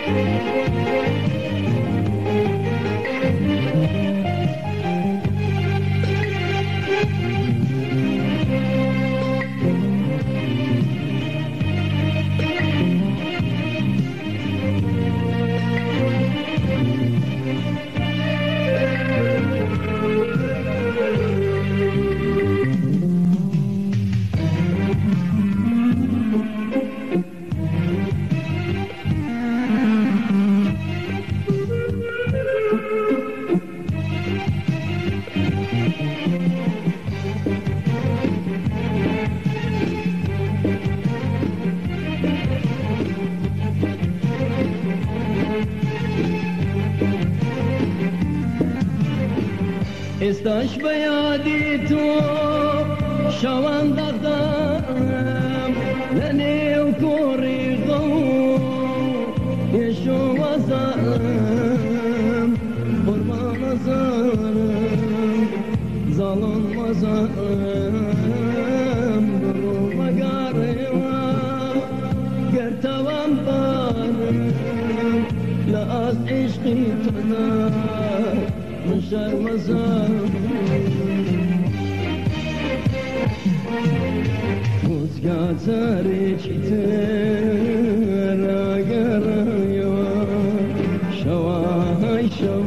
استاش بیادی تو شوان دادم لنیو کوری غو یشو وزارم قربان زارم ظالم وزارم برو مگارم گرتوام بارم لأز عشقی تنار مشار مزار Kuzgatari çitera garıyor Şavay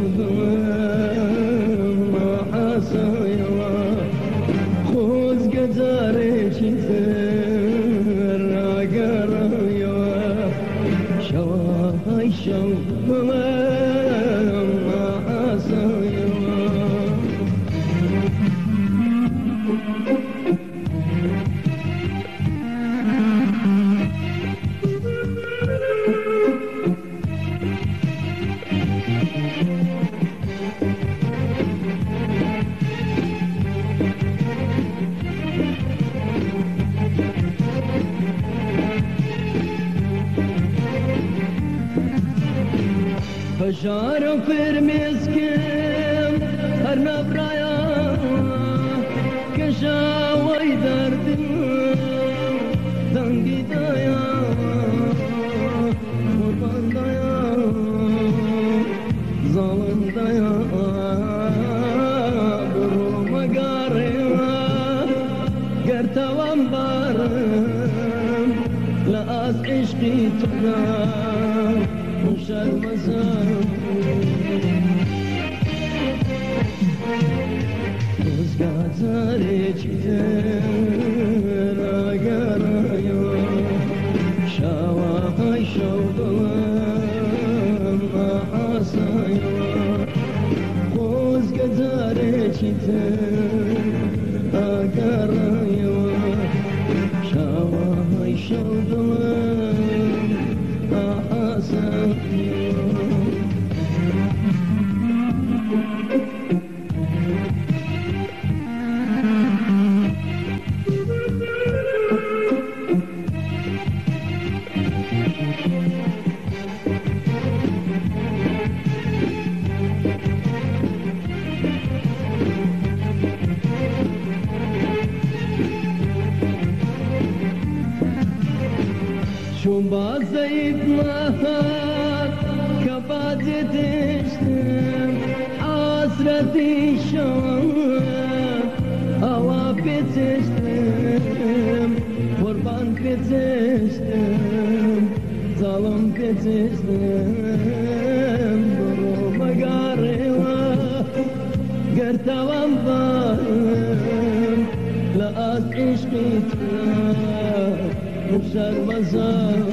şavdım mahasayva Kuzgatari çitera garıyor Şavay şavdım Paşarım firmiskim her mebraya Keşavay derdim dangi daya Kurban daya zalim daya Duruma garima gertavam barım La az işqi tuna مشار مزار Kuzgatari çitera garıyor Şavay şavdım mahasayva Kuzgatari çitera garıyor Şavay şavdım Şun bazayıp nahar kapat yetiştim Hasreti şan hava bitiştim Kurban bitiştim zalim bitiştim Duruma garima gertavam varım La az işqi tünar مشار مزار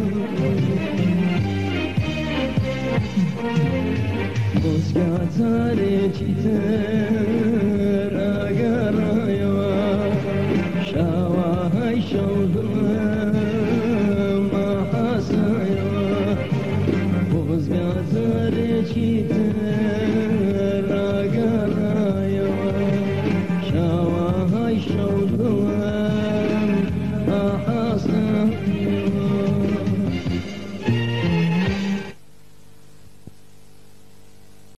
Kuzgatari çitera garıyor Şavay şavdım mahasayva Kuzgatari çitera